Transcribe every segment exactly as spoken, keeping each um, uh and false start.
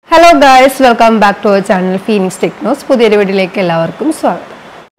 Hello guys, welcome back to our channel Phoenix Technos. പുതിയൊരു വീഡിയോയിലേക്ക് എല്ലാവർക്കും സ്വാഗതം.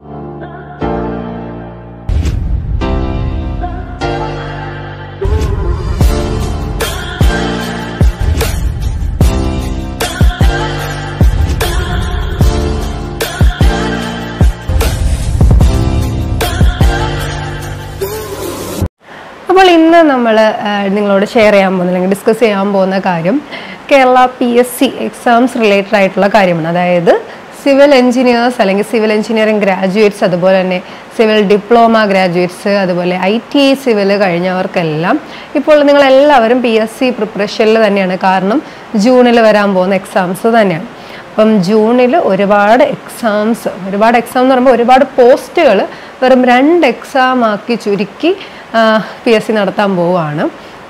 അപ്പോൾ ഇന്ന് നമ്മൾ നിങ്ങളോട് ഷെയർ ചെയ്യാൻ പോകുന്ന അല്ലെങ്കിൽ ഡിസ്കസ് ചെയ്യാൻ പോകുന്ന കാര്യം Kerala P S C exams related ആയിട്ടുള്ള കാര്യമാണ്. അതായത് സിവിൽ എഞ്ചിനീയേഴ്സ് അല്ലെങ്കിൽ സിവിൽ എഞ്ചിനീയറിംഗ് ഗ്രാജുവേറ്റ്സ്, അതുപോലെ തന്നെ സിവിൽ ഡിപ്ലോമ ഗ്രാജുവേറ്റ്സ്, അതുപോലെ ഐ ടി ഐ സിവിൽ കഴിഞ്ഞവർക്കെല്ലാം ഇപ്പോൾ നിങ്ങളെല്ലാവരും പി എസ് സി പ്രിപ്പറേഷനിൽ തന്നെയാണ്. കാരണം ജൂണിൽ വരാൻ പോകുന്ന എക്സാംസ് തന്നെയാണ്. അപ്പം ജൂണിൽ ഒരുപാട് എക്സാംസ് ഒരുപാട് എക്സാം എന്ന് പറയുമ്പോൾ ഒരുപാട് പോസ്റ്റുകൾ വെറും രണ്ട് എക്സാം ആക്കി ചുരുക്കി പി എസ് സി നടത്താൻ പോവുകയാണ്.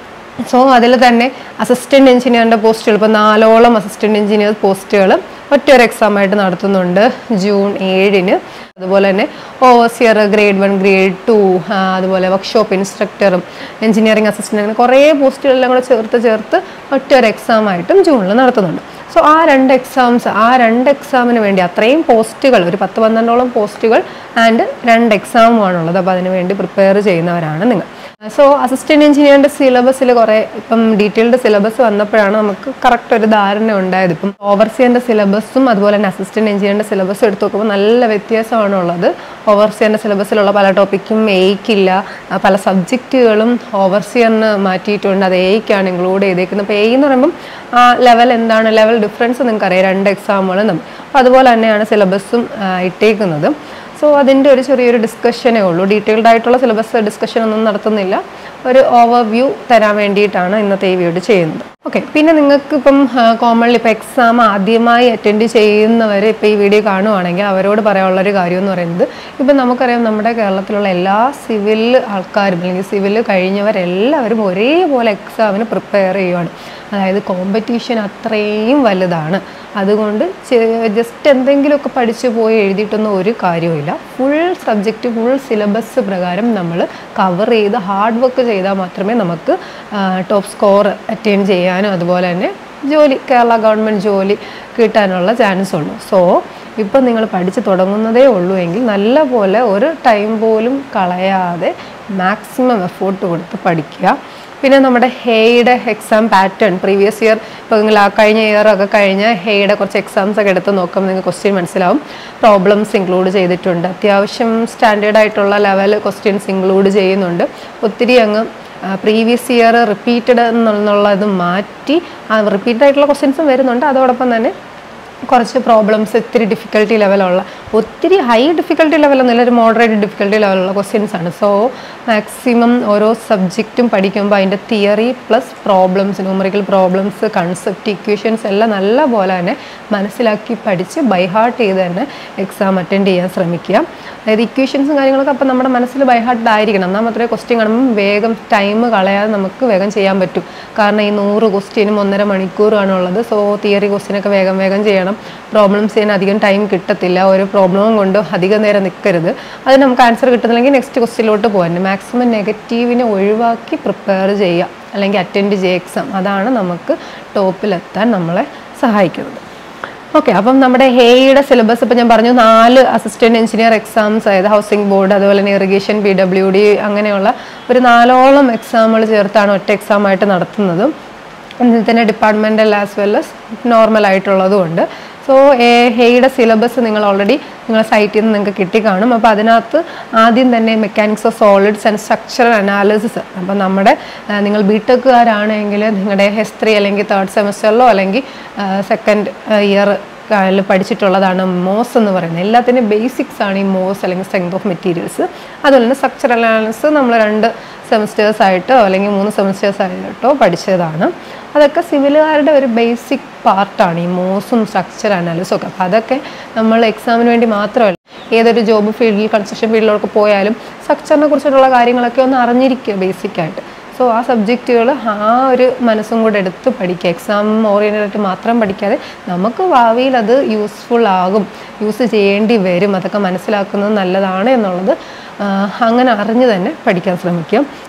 സോ അതിൽ തന്നെ അസിസ്റ്റൻറ്റ് എഞ്ചിനീയറിൻ്റെ പോസ്റ്റുകൾ ഇപ്പോൾ നാലോളം അസിസ്റ്റൻറ്റ് എഞ്ചിനീയർ പോസ്റ്റുകൾ ഒറ്റൊരു എക്സാമായിട്ട് നടത്തുന്നുണ്ട് ജൂൺ ഏഴിന്. അതുപോലെ തന്നെ overseer grade one grade two അതുപോലെ വർക്ക്ഷോപ്പ് ഇൻസ്ട്രക്ടറും എഞ്ചിനീയറിംഗ് അസിസ്റ്റൻ്റ് അങ്ങനെ കുറേ പോസ്റ്റുകളെല്ലാം കൂടെ ചേർത്ത് ചേർത്ത് ഒറ്റൊരു എക്സാമായിട്ടും ജൂണിൽ നടത്തുന്നുണ്ട്. സോ ആ രണ്ട് എക്സാംസ് ആ രണ്ട് എക്സാമിന് വേണ്ടി അത്രയും പോസ്റ്റുകൾ ഒരു പത്ത് പന്ത്രണ്ടോളം പോസ്റ്റുകൾ ആൻഡ് രണ്ട് എക്സാമുമാണുള്ളത്. അപ്പോൾ അതിന് വേണ്ടി പ്രിപ്പയർ ചെയ്യുന്നവരാണ് നിങ്ങൾ. സോ അസിസ്റ്റൻറ്റ് എഞ്ചിനീയറിൻ്റെ സിലബസിൽ കുറേ ഇപ്പം ഡീറ്റെയിൽഡ് സിലബസ് വന്നപ്പോഴാണ് നമുക്ക് കറക്റ്റ് ഒരു ധാരണ ഉണ്ടായത്. ഇപ്പം ഓവർസിയറിൻ്റെ സിലബസും അതുപോലെ തന്നെ അസിസ്റ്റൻറ്റ് എഞ്ചിനീയറിൻ്റെ സിലബസും എടുത്ത് നോക്കുമ്പോൾ നല്ല വ്യത്യാസമാണുള്ളത്. ഓവർസിയറിൻ്റെ സിലബസിലുള്ള പല ടോപ്പിക്കും എയ്ക്കില്ല, പല സബ്ജക്റ്റുകളും ഓവർസിയറിന് മാറ്റിയിട്ടുണ്ട്, അത് എയ്ക്കാണ് ഇൻക്ലൂഡ് ചെയ്തേക്കുന്നത്. അപ്പോൾ എ എന്ന് പറയുമ്പം ആ ലെവൽ എന്താണ്, ലെവൽ ഡിഫറൻസ് നിങ്ങൾക്കറിയാം രണ്ട് എക്സാമുകളും തമ്മിൽ. അപ്പോൾ അതുപോലെ തന്നെയാണ് സിലബസും ഇട്ടേക്കുന്നത്. സോ അതിൻ്റെ ഒരു ചെറിയൊരു ഡിസ്കഷനേ ഉള്ളൂ. ഡീറ്റെയിൽഡ് ആയിട്ടുള്ള സിലബസ് ഡിസ്കഷൻ ഒന്നും നടത്തുന്നില്ല. ഒരു ഓവർവ്യൂ തരാൻ വേണ്ടിയിട്ടാണ് ഇന്നത്തെ ഈ വീഡിയോ ചെയ്യുന്നത്. ഓക്കെ, പിന്നെ നിങ്ങൾക്ക് ഇപ്പം കോമൺലി ഇപ്പോൾ എക്സാം ആദ്യമായി അറ്റൻഡ് ചെയ്യുന്നവർ ഇപ്പോൾ ഈ വീഡിയോ കാണുവാണെങ്കിൽ അവരോട് പറയാനുള്ളൊരു കാര്യം എന്ന് പറയുന്നത്, ഇപ്പം നമുക്കറിയാം നമ്മുടെ കേരളത്തിലുള്ള എല്ലാ സിവിൽ ആൾക്കാരും അല്ലെങ്കിൽ സിവിൽ കഴിഞ്ഞവരെല്ലാവരും ഒരേപോലെ എക്സാമിന് പ്രിപ്പയർ ചെയ്യുവാണ്. അതായത് കോമ്പറ്റീഷൻ അത്രയും വലുതാണ്. അതുകൊണ്ട് ജസ്റ്റ് എന്തെങ്കിലുമൊക്കെ പഠിച്ചു പോയി എഴുതിയിട്ടൊന്നും ഒരു കാര്യവുമില്ല. ഫുൾ സബ്ജക്റ്റ് ഫുൾ സിലബസ് പ്രകാരം നമ്മൾ കവർ ചെയ്ത് ഹാർഡ് വർക്ക് ചെയ്താൽ മാത്രമേ നമുക്ക് ടോപ്പ് സ്കോർ അറ്റൈൻ ചെയ്യാനും അതുപോലെ തന്നെ ജോലി കേരള ഗവൺമെൻറ് ജോലി കിട്ടാനുള്ള ചാൻസ് ഉള്ളൂ. സോ ഇപ്പം നിങ്ങൾ പഠിച്ച് തുടങ്ങുന്നതേ ഉള്ളൂ എങ്കിൽ നല്ല പോലെ ഒരു ടൈം പോലും കളയാതെ മാക്സിമം എഫോർട്ട് കൊടുത്ത് പഠിക്കുക. പിന്നെ നമ്മുടെ ഹെയ്യുടെ എക്സാം പാറ്റേൺ പ്രീവിയസ് ഇയർ ഇപ്പോൾ നിങ്ങൾ ആ കഴിഞ്ഞ ഇയറൊക്കെ കഴിഞ്ഞ ഹെയ്യുടെ കുറച്ച് എക്സാംസ് ഒക്കെ എടുത്ത് നോക്കുമ്പോൾ നിങ്ങൾക്ക് ക്വസ്റ്റ്യൻ മനസ്സിലാവും. പ്രോബ്ലംസ് ഇൻക്ലൂഡ് ചെയ്തിട്ടുണ്ട്, അത്യാവശ്യം സ്റ്റാൻഡേർഡ് ആയിട്ടുള്ള ലെവൽ ക്വസ്റ്റ്യൻസ് ഇൻക്ലൂഡ് ചെയ്യുന്നുണ്ട്. ഒത്തിരി അങ്ങ് പ്രീവിയസ് ഇയർ റിപ്പീറ്റഡ് എന്നുള്ളത് മാറ്റി ആ റിപ്പീറ്റഡ് ആയിട്ടുള്ള ക്വസ്റ്റ്യൻസും വരുന്നുണ്ട്. അതോടൊപ്പം തന്നെ കുറച്ച് പ്രോബ്ലംസ് ഇത്തിരി ഡിഫിക്കൽട്ടി ലെവലുള്ള, ഒത്തിരി ഹൈ ഡിഫിക്കൽട്ടി ലെവലൊന്നുമില്ല, ഒരു മോഡറേറ്റ് ഡിഫിക്കൽട്ടി ലെവലുള്ള ക്വസ്റ്റ്യൻസ് ആണ്. സോ മാക്സിമം ഓരോ സബ്ജക്റ്റും പഠിക്കുമ്പോൾ അതിൻ്റെ theory plus problems, numerical problems, concept, equations എല്ലാം നല്ല പോലെ തന്നെ മനസ്സിലാക്കി പഠിച്ച് ബൈ ഹാർട്ട് ചെയ്ത് തന്നെ എക്സാം അറ്റൻഡ് ചെയ്യാൻ ശ്രമിക്കുക. അതായത് ഇക്വേഷൻസും കാര്യങ്ങളൊക്കെ അപ്പം നമ്മുടെ മനസ്സിൽ ബൈ ഹാർട്ട് ആയിരിക്കണം. എന്നാൽ മാത്രമേ ക്വസ്റ്റ്യൻ കാണുമ്പോൾ വേഗം ടൈം കളയാതെ നമുക്ക് വേഗം ചെയ്യാൻ പറ്റും. കാരണം ഈ നൂറ് ക്വസ്റ്റ്യനും ഒന്നര മണിക്കൂറാണുള്ളത്. സോ തിയറി ക്വസ്റ്റ്യനൊക്കെ വേഗം വേഗം ചെയ്യണം. പ്രോബ്ലംസ് ചെയ്യാൻ അധികം ടൈം കിട്ടത്തില്ല. ഒരു പ്രോബ്ലവും കൊണ്ട് അധികം നേരം നിൽക്കരുത്. അത് നമുക്ക് ആൻസർ കിട്ടുന്നില്ലെങ്കിൽ നെക്സ്റ്റ് ക്വസ്റ്റ്യനിലോട്ട് പോകാൻ മാക്സിമം നെഗറ്റീവിനെ ഒഴിവാക്കി പ്രിപ്പയർ ചെയ്യുക, അല്ലെങ്കിൽ അറ്റൻഡ് ചെയ്യുക എക്സാം. അതാണ് നമുക്ക് ടോപ്പിലെത്താൻ നമ്മളെ സഹായിക്കുന്നത്. ഓക്കെ, അപ്പം നമ്മുടെ ഹെയ്യുടെ സിലബസ് ഇപ്പം ഞാൻ പറഞ്ഞു, നാല് അസിസ്റ്റൻറ്റ് എഞ്ചിനീയർ എക്സാംസ്, അതായത് ഹൗസിംഗ് ബോർഡ്, അതുപോലെ തന്നെ ഇറിഗേഷൻ, പി ഡബ്ല്യു ഡി അങ്ങനെയുള്ള ഒരു നാലോളം എക്സാമുകൾ ചേർത്താണ് ഒറ്റ എക്സാമായിട്ട് നടത്തുന്നത്. അതിൽ തന്നെ departmental as well as normal ആയിട്ടുള്ളതും ഉണ്ട്. സോ ഹെയ്യുടെ സിലബസ് നിങ്ങൾ ഓൾറെഡി നിങ്ങളുടെ സൈറ്റിൽ നിന്ന് നിങ്ങൾക്ക് കിട്ടിക്കാണും. അപ്പോൾ അതിനകത്ത് ആദ്യം തന്നെ mechanics of solids and structural analysis. അപ്പം നമ്മുടെ നിങ്ങൾ ബി ടെക്കുകാരാണെങ്കിൽ നിങ്ങളുടെ ഹിസ്റ്ററി അല്ലെങ്കിൽ തേർഡ് സെമസ്റ്ററിലോ അല്ലെങ്കിൽ സെക്കൻഡ് ഇയർ പഠിച്ചിട്ടുള്ളതാണ് മോസ് എന്ന് പറയുന്നത്. എല്ലാത്തിൻ്റെ ബേസിക്സ് ആണ് ഈ മോസ് അല്ലെങ്കിൽ സ്ട്രെങ്ത് ഓഫ് മെറ്റീരിയൽസ്. അതുപോലെ തന്നെ സ്ട്രക്ചറൽ അനാലിസിസ് നമ്മൾ രണ്ട് സെമസ്റ്റേഴ്സ് ആയിട്ടോ അല്ലെങ്കിൽ മൂന്ന് സെമസ്റ്റേഴ്സ് ആയിട്ടോ പഠിച്ചതാണ്. അതൊക്കെ സിവിലുകാരുടെ ഒരു ബേസിക് പാർട്ടാണ് ഈ മോസും സ്ട്രക്ചർ അനാലിസും ഒക്കെ. അപ്പോൾ അതൊക്കെ നമ്മൾ എക്സാമിന് വേണ്ടി മാത്രമല്ല, ഏതൊരു ജോബ് ഫീൽഡിൽ കൺസ്ട്രക്ഷൻ ഫീൽഡിലൊക്കെ പോയാലും സ്ട്രക്ചറിനെ കുറിച്ചിട്ടുള്ള കാര്യങ്ങളൊക്കെ ഒന്ന് അറിഞ്ഞിരിക്കുക ബേസിക്കായിട്ട്. സോ ആ സബ്ജക്റ്റുകൾ ആ ഒരു മനസ്സും കൂടെ എടുത്ത് പഠിക്കുക. എക്സാം ഓറിയൻറ്റഡ് മാത്രം പഠിക്കാതെ നമുക്ക് ഭാവിയിൽ അത് യൂസ്ഫുൾ ആകും, യൂസ് ചെയ്യേണ്ടി വരും, അതൊക്കെ മനസ്സിലാക്കുന്നത് നല്ലതാണ് എന്നുള്ളത് അങ്ങനെ അറിഞ്ഞ് തന്നെ പഠിക്കാൻ ശ്രമിക്കുക.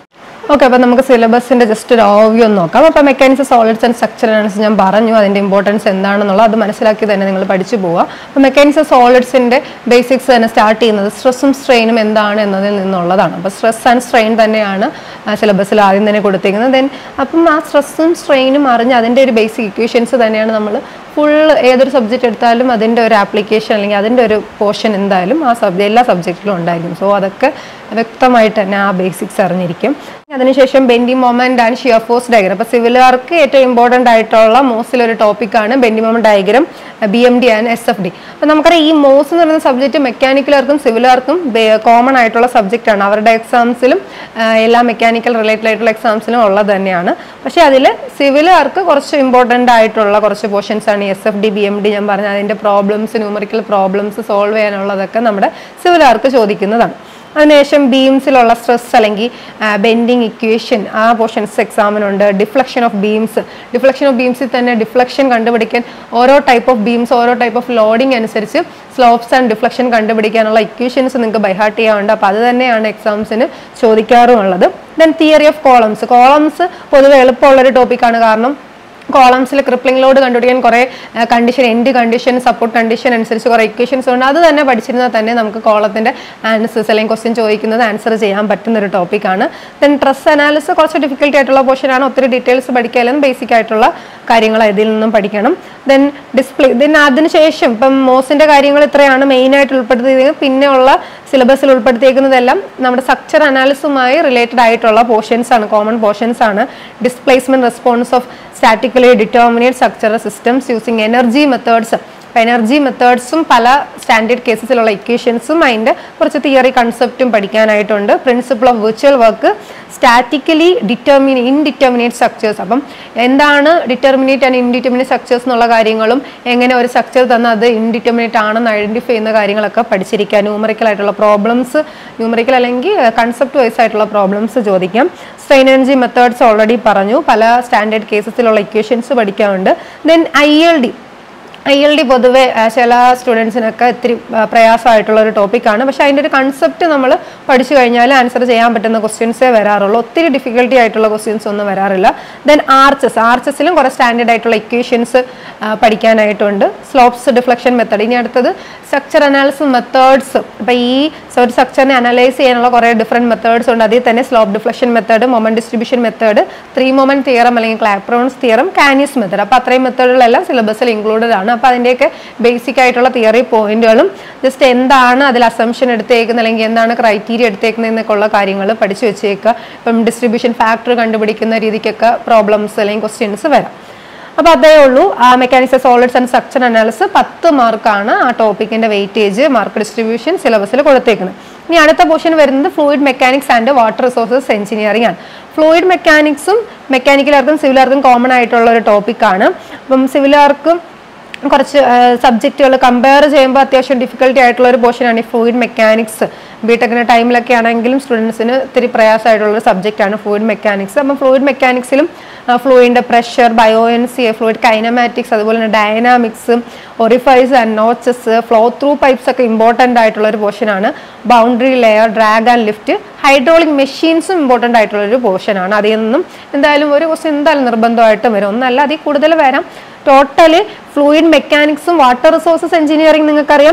ഓക്കെ, അപ്പോൾ നമുക്ക് സിലബസിൻ്റെ ജസ്റ്റ് ഒരു ഓവ്യൂ ഒന്ന് നോക്കാം. അപ്പോൾ mechanics solids and structure analysis ഞാൻ പറഞ്ഞു, അതിൻ്റെ ഇമ്പോർട്ടൻസ് എന്താണെന്നുള്ളത് അത് മനസ്സിലാക്കി തന്നെ നിങ്ങൾ പഠിച്ചു പോവുക. അപ്പോൾ മെക്കാനിക്സ് സോളിഡ്സിൻ്റെ ബേസിക്സ് തന്നെ സ്റ്റാർട്ട് ചെയ്യുന്നത് സ്ട്രെസ്സും സ്ട്രെയിനും എന്താണ് എന്നതിൽ നിന്നുള്ളതാണ്. അപ്പോൾ സ്ട്രെസ് ആൻഡ് സ്ട്രെയിൻ തന്നെയാണ് സിലബസിൽ ആദ്യം തന്നെ കൊടുത്തിരിക്കുന്നത്. ദെൻ അപ്പം ആ സ്ട്രെസ്സും സ്ട്രെയിനും അറിഞ്ഞ് അതിൻ്റെ ഒരു ബേസിക് ഇക്വേഷൻസ് തന്നെയാണ് നമ്മൾ ഫുൾ ഏതൊരു സബ്ജക്റ്റ് എടുത്താലും അതിൻ്റെ ഒരു ആപ്ലിക്കേഷൻ അല്ലെങ്കിൽ അതിൻ്റെ ഒരു പോർഷൻ എന്തായാലും ആ സബ്ജക്റ്റ് എല്ലാ സബ്ജക്റ്റിലും ഉണ്ടായിരിക്കും. സോ അതൊക്കെ വ്യക്തമായിട്ട് തന്നെ ആ ബേസിക്സ് അറിഞ്ഞിരിക്കും. അതിനുശേഷം bending moment and shear force diagram. അപ്പോൾ സിവിലുകാർക്ക് ഏറ്റവും ഇമ്പോർട്ടൻ്റ് ആയിട്ടുള്ള മോസിൽ ഒരു ടോപ്പിക്കാണ് bending moment diagram, B M D and S F D. അപ്പോൾ നമുക്കറിയാം ഈ മോസ് എന്ന് പറയുന്ന സബ്ജക്റ്റ് മെക്കാനിക്കലുകാർക്കും സിവിലുകാർക്കും കോമൺ ആയിട്ടുള്ള സബ്ജക്റ്റ് ആണ്. അവരുടെ എക്സാംസിലും എല്ലാ മെക്കാനിക്കൽ റിലേറ്റഡ് ആയിട്ടുള്ള എക്സാംസിലും ഉള്ളത് തന്നെയാണ്. പക്ഷേ അതിൽ സിവിലുകാർക്ക് കുറച്ച് ഇമ്പോർട്ടൻ്റ് ആയിട്ടുള്ള കുറച്ച് പോർഷൻസ് ആണ് S F D, B M D. ഞാൻ പറഞ്ഞ അതിൻ്റെ പ്രോബ്ലംസ്, ന്യൂമറിക്കൽ പ്രോബ്ലംസ് സോൾവ് ചെയ്യാനുള്ളതൊക്കെ നമ്മുടെ സിവിലുകാർക്ക് ചോദിക്കുന്നതാണ്. അതിനുശേഷം ബീംസിലുള്ള സ്ട്രെസ് അല്ലെങ്കിൽ ബെൻഡിങ് ഇക്വേഷൻ ആ പോർഷൻസ് എക്സാമിനുണ്ട്. Deflection of beams, deflection of ബീംസിൽ തന്നെ ഡിഫ്ലക്ഷൻ കണ്ടുപിടിക്കാൻ ഓരോ ടൈപ്പ് ഓഫ് ബീംസ് ഓരോ ടൈപ്പ് ഓഫ് ലോഡിംഗ് അനുസരിച്ച് സ്ലോപ്സ് ആൻഡ് ഡിഫ്ലക്ഷൻ കണ്ടുപിടിക്കാനുള്ള ഇക്വേഷൻസ് നിങ്ങൾക്ക് ബൈഹാർട്ട് ചെയ്യാറുണ്ട്. അപ്പോൾ അത് തന്നെയാണ് എക്സാംസിന് ചോദിക്കാറുമുള്ളത്. Then theory of columns. Columns പൊതുവെ എളുപ്പമുള്ളൊരു ടോപ്പിക്കാണ്. കാരണം കോളംസിൽ ക്രിപ്ലിംഗ് ലോഡ് കണ്ടുപിടിക്കാൻ കുറേ condition, end condition, support condition അനുസരിച്ച് കുറേ ഇക്വേഷൻസ് ഉണ്ട്. അത് തന്നെ പഠിച്ചിരുന്നാൽ തന്നെ നമുക്ക് കോളത്തിൻ്റെ ആൻസേഴ്സ് അല്ലെങ്കിൽ ക്വസ്റ്റ്യൻ ചോദിക്കുന്നത് ആൻസർ ചെയ്യാൻ പറ്റുന്ന ഒരു ടോപ്പിക്കാണ്. ദെൻ ട്രസ് അനാലിസിസ് കുറച്ച് ഡിഫിക്കൽട്ടി ആയിട്ടുള്ള പോർഷനാണ്. ഒത്തിരി ഡീറ്റെയിൽസ് പഠിക്കാനും ബേസിക് ആയിട്ടുള്ള കാര്യങ്ങൾ ഇതിൽ നിന്നും പഠിക്കണം. Then display. ദെൻ അതിനുശേഷം ഇപ്പം മോസിൻ്റെ കാര്യങ്ങൾ ഇത്രയാണ് മെയിനായിട്ട് ഉൾപ്പെടുത്തിയത്. പിന്നെ ഉള്ള സിലബസിൽ ഉൾപ്പെടുത്തിയിരിക്കുന്നതെല്ലാം നമ്മുടെ സ്ട്രക്ചർ അനാലിസുമായി റിലേറ്റഡ് ആയിട്ടുള്ള പോർഷൻസ് ആണ്, കോമൺ പോർഷൻസ് ആണ്. Displacement response of statically determinate structural systems using energy methods. അപ്പോൾ എനർജി മെത്തേഡ്സും പല സ്റ്റാൻഡേർഡ് കേസസിലുള്ള ഇക്വേഷൻസും അതിൻ്റെ കുറച്ച് തിയറി കൺസെപ്റ്റും പഠിക്കാനായിട്ടുണ്ട്. Principle of virtual work, statically determinate indeterminate structures. അപ്പം എന്താണ് ഡിറ്റർമിനേറ്റ് ആൻഡ് ഇൻഡിറ്റർമിനേറ്റ് സ്ട്രക്ചേഴ്സ് എന്നുള്ള കാര്യങ്ങളും എങ്ങനെ ഒരു സ്ട്രക്ചർ തന്നാൽ അത് ഇൻഡിറ്റർമിനേറ്റ് ആണെന്ന് ഐഡൻറ്റിഫൈ ചെയ്യുന്ന കാര്യങ്ങളൊക്കെ പഠിച്ചിരിക്കുക. ന്യൂമറിക്കൽ ആയിട്ടുള്ള പ്രോബ്ലംസ്, ന്യൂമറിക്കൽ അല്ലെങ്കിൽ കൺസെപ്റ്റ് വൈസ് ആയിട്ടുള്ള പ്രോബ്ലംസ് ചോദിക്കാം. സ്ട്രെയിൻ എനർജി മെത്തേഡ്സ് ഓൾറെഡി പറഞ്ഞു, പല സ്റ്റാൻഡേർഡ് കേസസിലുള്ള ഇക്വേഷൻസ് പഠിക്കാറുണ്ട്. Then I L D. I L D പൊതുവെ ചില സ്റ്റുഡൻസിനൊക്കെ ഇത്തിരി പ്രയാസമായിട്ടുള്ള ഒരു ടോപ്പിക്കാണ്. പക്ഷേ അതിൻ്റെ ഒരു കൺസെപ്റ്റ് നമ്മൾ പഠിച്ചു കഴിഞ്ഞാൽ ആൻസർ ചെയ്യാൻ പറ്റുന്ന ക്വസ്റ്റ്യൻസേ വരാറുള്ളൂ. ഒത്തിരി ഡിഫിക്കൽട്ടി ആയിട്ടുള്ള ക്വസ്റ്റ്യൻസ് ഒന്നും വരാറില്ല. Then arches. ആർച്ചസിലും കുറേ സ്റ്റാൻഡേർഡ് ആയിട്ടുള്ള ഇക്വേഷൻസ് പഠിക്കാനായിട്ടുണ്ട്. Slopes deflection method. ഇനി അടുത്തത് സ്ട്രക്ചർ അനാലിസിസ് മെത്തേഡ്സ്. അപ്പോൾ ഈ ഒരു സ്ട്രക്ചറിനെ അനലൈസ് ചെയ്യാനുള്ള കുറേ ഡിഫറെൻറ്റ് മെത്തേഡ്സ് ഉണ്ട്. അതിൽ തന്നെ slope deflection method, moment distribution method, three moment theorem അല്ലെങ്കിൽ ക്ലാപ്രോൺസ് തിയറം, കാനിയസ് മെത്തേഡ്. അപ്പോൾ അത്രയും മെത്തേഡുകളെല്ലാം സിലബസിൽ ഇൻക്ലൂഡഡ് ആണ്. അപ്പോൾ അതിൻ്റെയൊക്കെ ബേസിക് ആയിട്ടുള്ള തിയറി പോയിന്റുകളും ജസ്റ്റ് എന്താണ് അതിൽ അസംഷൻ എടുത്തേക്കുന്നത് അല്ലെങ്കിൽ എന്താണ് ക്രൈറ്റീരിയ എടുത്തേക്കുന്നത് എന്നൊക്കെ ഉള്ള കാര്യങ്ങൾ പഠിച്ചു വെച്ചേക്കുക. ഇപ്പം ഡിസ്ട്രിബ്യൂഷൻ ഫാക്ടർ കണ്ടുപിടിക്കുന്ന രീതിക്കൊക്കെ പ്രോബ്ലംസ് അല്ലെങ്കിൽ ക്വസ്റ്റ്യൻസ് വരാം. അപ്പോൾ അതേ ഉള്ളൂ. ആ mechanics solids and structure analysis പത്ത് മാർക്കാണ് ആ ടോപ്പിക്കിൻ്റെ വെയിറ്റേജ്, മാർക്ക് ഡിസ്ട്രിബ്യൂഷൻ സിലബസിൽ കൊടുത്തേക്കുന്നത്. ഇനി അടുത്ത പോർഷൻ വരുന്നത് fluid mechanics and water resources engineering ആണ്. ഫ്ലൂയിഡ് മെക്കാനിക്സും മെക്കാനിക്കലാർക്കും സിവിലാർക്കും കോമൺ ആയിട്ടുള്ള ഒരു ടോപ്പിക്കാണ്. അപ്പം സിവിലാർക്കും കുറച്ച് സബ്ജക്റ്റുകൾ കമ്പയർ ചെയ്യുമ്പോൾ അത്യാവശ്യം ഡിഫിക്കൽട്ടി ആയിട്ടുള്ള ഒരു പോർഷനാണ് ഈ ഫ്ലൂയിഡ് മെക്കാനിക്സ്. ബിടെക്കിൻ്റെ ടൈമിലൊക്കെ ആണെങ്കിലും സ്റ്റുഡൻസിന് ഇത്തിരി പ്രയാസമായിട്ടുള്ളൊരു സബ്ജക്റ്റാണ് ഫ്ലൂയിഡ് മെക്കാനിക്സ്. അപ്പം ഫ്ലൂയിഡ് മെക്കാനിക്സിലും ഫ്ലൂയിഡിൻ്റെ പ്രഷർ, ബയോഎൻസി, ഫ്ലൂയിഡ് കൈനമാറ്റിക്സ്, അതുപോലെ തന്നെ dynamics, orifice and notches, flow through pipes ഒക്കെ ഇമ്പോർട്ടൻ്റ് ആയിട്ടുള്ള ഒരു പോർഷനാണ്. Boundary layer, drag and lift, hydraulic മെഷീൻസും ഇമ്പോർട്ടൻ്റ് ആയിട്ടുള്ളൊരു പോർഷനാണ്. അതിൽ നിന്നും എന്തായാലും ഒരു ക്വസ്റ്റ്യൻ എന്തായാലും നിർബന്ധമായിട്ടും വരും. ഒന്നല്ല അതിൽ കൂടുതൽ വരാം. ടോട്ടല് ഫ്ലൂയിഡ് മെക്കാനിക്സും വാട്ടർ റിസോഴ്സസ് എഞ്ചിനീയറിംഗ് നിങ്ങൾക്കറിയാം.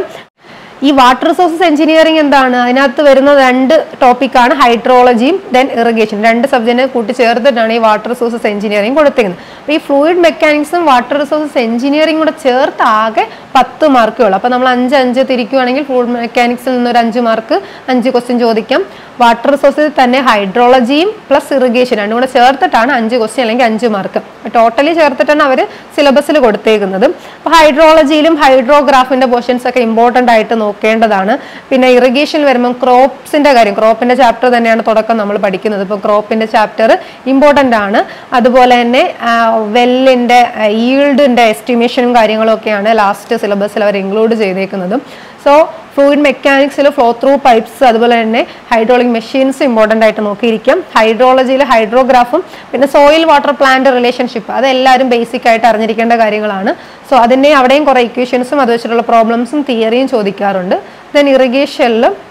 ഈ വാട്ടർ റിസോഴ്സസ് എഞ്ചിനീയറിംഗ് എന്താണ്? അതിനകത്ത് വരുന്ന രണ്ട് ടോപ്പിക്കാണ് ഹൈഡ്രോളജിയും ദെൻ ഇറിഗേഷൻ. രണ്ട് സബ്ജക്റ്റിനെ കൂട്ടി ചേർത്തിട്ടാണ് ഈ വാട്ടർ റിസോഴ്സസ് എഞ്ചിനീയറിംഗ് കൊടുത്തിരിക്കുന്നത്. അപ്പോൾ ഈ ഫ്ലൂയിഡ് മെക്കാനിക്സും വാട്ടർ റിസോഴ്സസ് എഞ്ചിനീയറിംഗ് കൂടെ ചേർത്ത് ആകെ പത്ത് മാർക്കുകൾ. അപ്പോൾ നമ്മൾ അഞ്ച് അഞ്ച് തിരിക്കുകയാണെങ്കിൽ ഫ്ലൂയിഡ് മെക്കാനിക്സിൽ നിന്നൊരു അഞ്ച് മാർക്ക്, അഞ്ച് ക്വസ്റ്റ്യൻ ചോദിക്കാം. വാട്ടർ റിസോഴ്സിൽ തന്നെ ഹൈഡ്രോളജിയും പ്ലസ് ഇറിഗേഷൻ രണ്ടും കൂടെ ചേർത്തിട്ടാണ് അഞ്ച് ക്വസ്റ്റ്യൻ അല്ലെങ്കിൽ അഞ്ച് മാർക്ക് ടോട്ടലി ചേർത്തിട്ടാണ് അവർ സിലബസിൽ കൊടുത്തേക്കുന്നത്. അപ്പോൾ ഹൈഡ്രോളജിയിലും ഹൈഡ്രോഗ്രാഫിൻ്റെ പോർഷൻസ് ഒക്കെ ഇമ്പോർട്ടൻ്റ് ആയിട്ട് നോക്കേണ്ടതാണ്. പിന്നെ ഇറിഗേഷൻ വരുമ്പം ക്രോപ്സിൻ്റെ കാര്യം, ക്രോപ്പിൻ്റെ ചാപ്റ്റർ തന്നെയാണ് തുടക്കം നമ്മൾ പഠിക്കുന്നത്. ഇപ്പോൾ ക്രോപ്പിൻ്റെ ചാപ്റ്റർ ഇമ്പോർട്ടൻ്റ് ആണ്. അതുപോലെ തന്നെ വെല്ലിൻ്റെ ഈൽഡിൻ്റെ എസ്റ്റിമേഷനും കാര്യങ്ങളും ഒക്കെയാണ് ലാസ്റ്റ് സിലബസിൽ അവർ ഇൻക്ലൂഡ് ചെയ്തേക്കുന്നതും. സോ ഫ്ലൂയിഡ് മെക്കാനിക്സിൽ ഫ്ലോ ത്രൂ പൈപ്സ്, അതുപോലെ തന്നെ ഹൈഡ്രോളിക് മെഷീൻസ് ഇമ്പോർട്ടൻ്റ് ആയിട്ട് നോക്കിയിരിക്കാം. ഹൈഡ്രോളജിയിൽ ഹൈഡ്രോഗ്രാഫും പിന്നെ സോയിൽ വാട്ടർ പ്ലാന്റ് റിലേഷൻഷിപ്പ് അതെല്ലാവരും ബേസിക് ആയിട്ട് അറിഞ്ഞിരിക്കേണ്ട കാര്യങ്ങളാണ്. സോ അതിനെ അവിടെയും കുറേ ഇക്വേഷൻസും അത് വെച്ചിട്ടുള്ള പ്രോബ്ലംസും തിയറിയും ചോദിക്കാറുണ്ട്. ദെൻ ഇറിഗേഷനിൽ